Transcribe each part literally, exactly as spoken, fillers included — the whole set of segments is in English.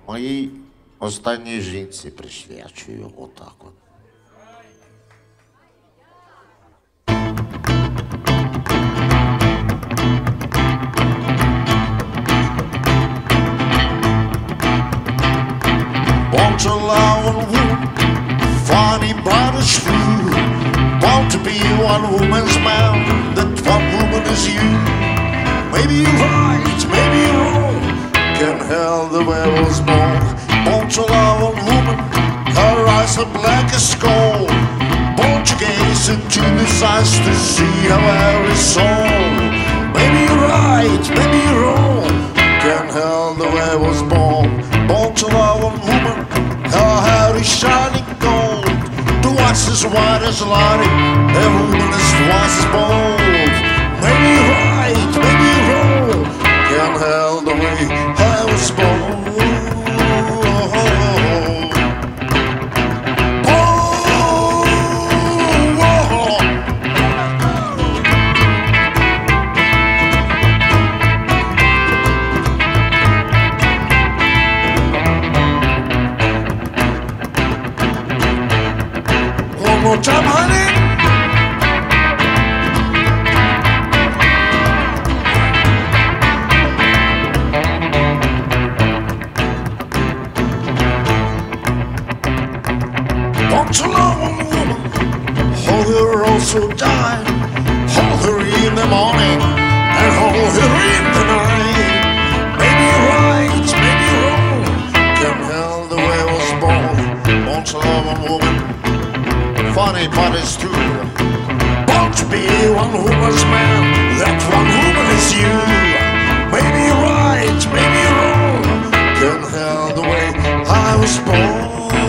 Моїй останній жінці присвячую отак от. Want to love one woman, funny but it's true. Want to be one woman's man, that one woman is you. Maybe you're right, maybe you're wrong, can't help the way I was born. Want to love one woman, her eyes are black as coal. Want to gaze into his eyes to see her every soul. Maybe you're right, maybe you're wrong, can't help the way I was born. Want to love one woman, her hair is shining gold. The watch is white as light, every woman is twice as bold. Maybe you're right, maybe you're wrong, can't help the way I was born. One more time, honey. Want to love one woman, hold her also die. Hold her in the morning and hold her in the night. Maybe you're right, maybe you're wrong, can't help the way I was born. Want to love one woman, funny but it's true. Want to be one woman's man, that one woman is you. Maybe you're right, maybe you're wrong, can't help the way I was born.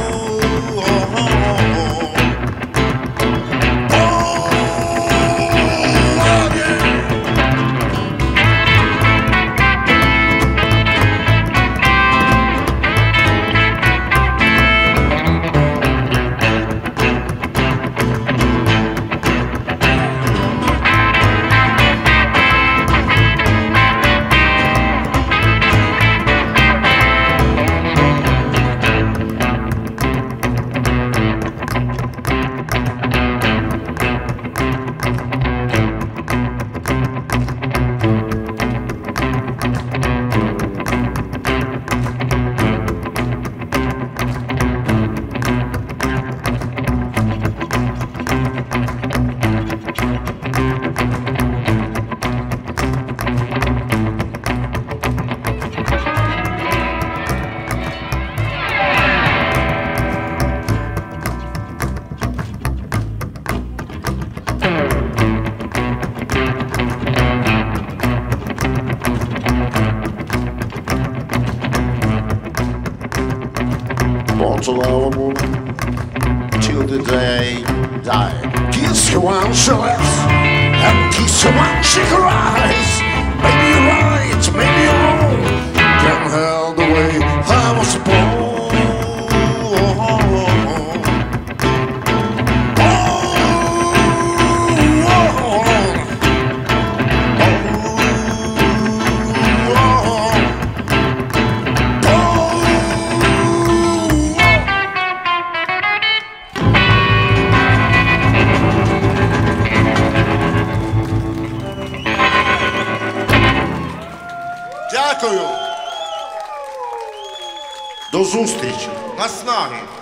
Want to love a woman till the day die. Kiss her when she laughs and kiss her when she cries. Maybe you're right, maybe you're wrong, can't help the way I was born. Дякую. До зустрічі. Наснаги.